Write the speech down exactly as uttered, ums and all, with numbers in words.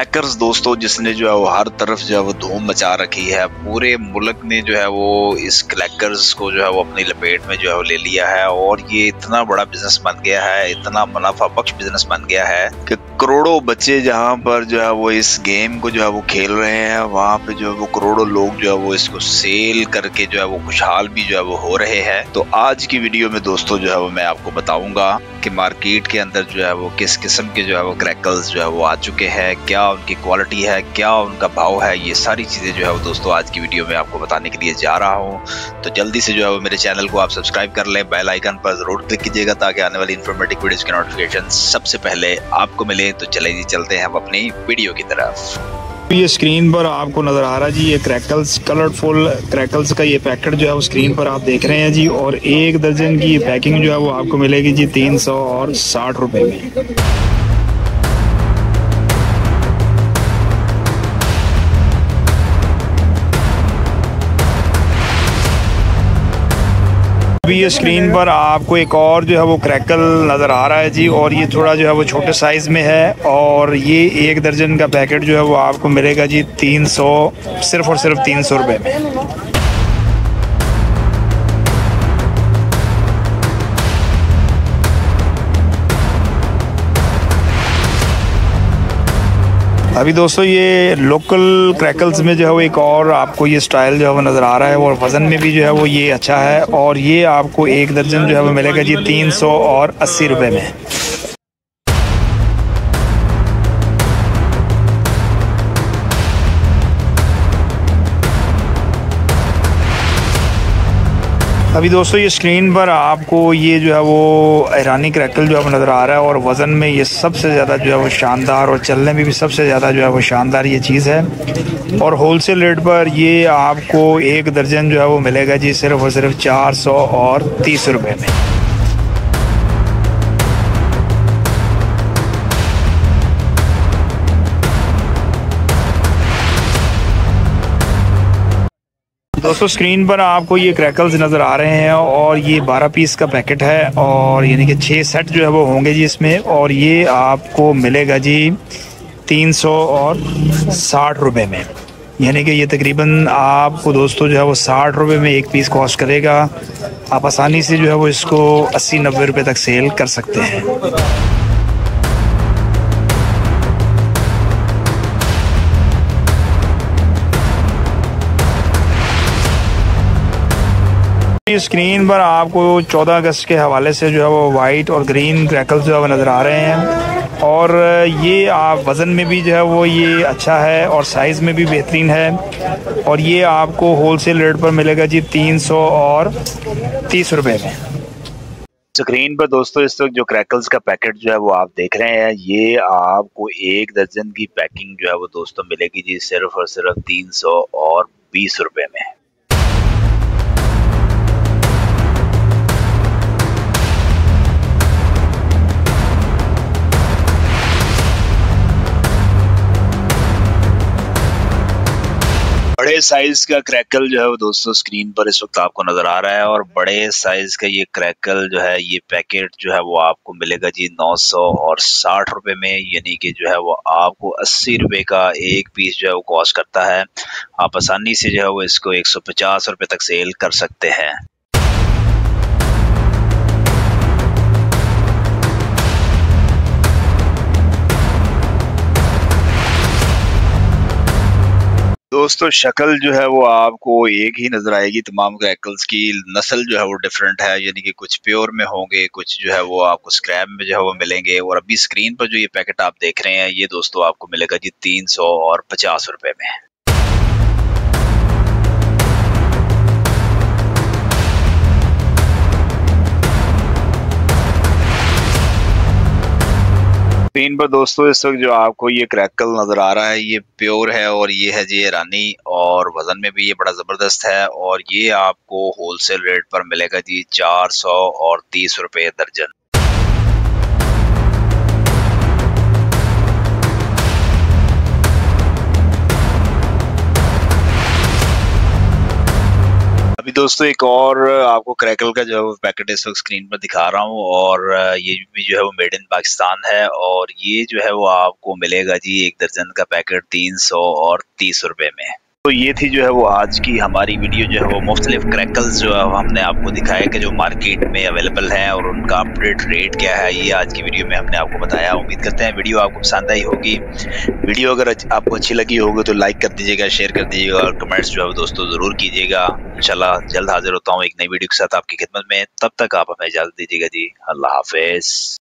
Crackers दोस्तों, जिसने जो है वो हर तरफ जो है वो धूम मचा रखी है। पूरे मुल्क ने जो है वो इस क्रैकर्स को जो है वो अपनी लपेट में जो है वो ले लिया है और ये इतना बड़ा बिजनेस बन गया है, इतना मुनाफा बख्श बिजनेस बन गया है कि करोड़ों बच्चे जहाँ पर जो है वो इस गेम को जो है वो खेल रहे हैं, वहाँ पे जो है वो करोड़ों लोग जो है वो इसको सेल करके जो है वो खुशहाल भी जो है वो हो रहे हैं। तो आज की वीडियो में दोस्तों जो है वो मैं आपको बताऊंगा कि मार्केट के अंदर जो है वो किस किस्म के जो है वो क्रैकर्स जो है वो आ चुके हैं, क्या उनकी क्वालिटी है, क्या उनका भाव है। ये सारी चीजें जो है वो दोस्तों आज की वीडियो में आपको बताने के लिए जा रहा हूँ। तो जल्दी से जो है वो मेरे चैनल को आप सब्सक्राइब कर लें, बेल आइकन पर जरूर क्लिक कीजिएगा ताकि आने वाली इन्फॉर्मेटिव वीडियोस के नोटिफिकेशन सबसे पहले आपको मिले। तो चले जी चलते हैं हम अपनी वीडियो की तरफ। ये स्क्रीन पर आपको नज़र आ रहा है जी, ये क्रैकल्स कलरफुल क्रैकल्स का ये पैकेट जो है वो स्क्रीन पर आप देख रहे हैं जी। और एक दर्जन की पैकिंग जो है वो आपको मिलेगी जी तीन सौ और साठ रुपए में। अभी ये स्क्रीन पर आपको एक और जो है वो क्रैकल नज़र आ रहा है जी, और ये थोड़ा जो है वो छोटे साइज़ में है और ये एक दर्जन का पैकेट जो है वो आपको मिलेगा जी तीन सौ सिर्फ और सिर्फ तीन सौ रुपये में। अभी दोस्तों ये लोकल क्रैकल्स में जो है वो एक और आपको ये स्टाइल जो है वो नज़र आ रहा है और वज़न में भी जो है वो ये अच्छा है और ये आपको एक दर्जन जो है वो मिलेगा जी तीन सौ और अस्सी रुपये में। अभी दोस्तों ये स्क्रीन पर आपको ये जो है वो ईरानी क्रैकल जो है वो नज़र आ रहा है और वज़न में ये सबसे ज़्यादा जो है वो शानदार और चलने में भी सबसे ज़्यादा जो है वो शानदार ये चीज़ है। और होलसेल रेट पर ये आपको एक दर्जन जो है वो मिलेगा जी सिर्फ और सिर्फ चार सौ और तीस रुपये में। दोस्तों स्क्रीन पर आपको ये क्रैकल्स नज़र आ रहे हैं और ये बारह पीस का पैकेट है और यानी कि छः सेट जो है वो होंगे जी इसमें, और ये आपको मिलेगा जी तीन सौ और साठ रुपये में। यानी कि ये तकरीबन आपको दोस्तों जो है वो साठ रुपये में एक पीस कॉस्ट करेगा। आप आसानी से जो है वो इसको अस्सी नब्बे रुपये तक सेल कर सकते हैं। स्क्रीन पर आपको चौदह अगस्त के हवाले से जो है वो वाइट और ग्रीन क्रैकल्स जो है वो नज़र आ रहे हैं और ये आप वज़न में भी जो है वो ये अच्छा है और साइज़ में भी बेहतरीन है और ये आपको होलसेल रेट पर मिलेगा जी तीन सौ और तीस रुपये में। स्क्रीन पर दोस्तों इस वक्त जो क्रैकल्स का पैकेट जो है वो आप देख रहे हैं, ये आपको एक दर्जन की पैकिंग जो है वो दोस्तों मिलेगी जी सिर्फ और सिर्फ तीन सौ और बीस रुपये में। बड़े साइज का क्रैकल जो है वो दोस्तों स्क्रीन पर इस वक्त आपको नजर आ रहा है और बड़े साइज का ये क्रैकल जो है ये पैकेट जो है वो आपको मिलेगा जी नौ सौ और साठ रुपए में। यानी कि जो है वो आपको अस्सी रुपए का एक पीस जो है वो कॉस्ट करता है। आप आसानी से जो है वो इसको एक सौ पचास रुपए तक सेल कर सकते हैं। दोस्तों शक्ल जो है वो आपको एक ही नजर आएगी। तमाम क्रैकल्स की नस्ल जो है वो डिफरेंट है, यानी कि कुछ प्योर में होंगे, कुछ जो है वो आपको स्क्रैप में जो है वो मिलेंगे। और अभी स्क्रीन पर जो ये पैकेट आप देख रहे हैं ये दोस्तों आपको मिलेगा जी तीन सौ और पचास रुपए में। स्क्रीन पर दोस्तों इस वक्त जो आपको ये क्रैकल नज़र आ रहा है ये प्योर है और ये है जी ईरानी और वज़न में भी ये बड़ा ज़बरदस्त है और ये आपको होलसेल रेट पर मिलेगा जी चार सौ और तीस रुपये दर्जन। अभी दोस्तों एक और आपको क्रैकल का जो है पैकेट इस वक्त स्क्रीन पर दिखा रहा हूँ और ये भी जो है वो मेड इन पाकिस्तान है और ये जो है वो आपको मिलेगा जी एक दर्जन का पैकेट तीन सौ और तीस रुपए में। तो ये थी जो है वो आज की हमारी वीडियो जो है वो मुख्तलिफ क्रैकल्स जो है हमने आपको दिखाया कि जो मार्केट में अवेलेबल है और उनका अपडेट रेट क्या है, ये आज की वीडियो में हमने आपको बताया। उम्मीद करते हैं वीडियो आपको पसंद आई होगी। वीडियो अगर आपको अच्छी लगी होगी तो लाइक कर दीजिएगा, शेयर कर दीजिएगा और कमेंट्स जो है दोस्तों जरूर कीजिएगा। इंशाल्लाह जल्द हाजिर होता हूँ एक नई वीडियो के साथ आपकी खिदमत में। तब तक आप हमें इजाजत दीजिएगा जी। अल्लाह हाफिज।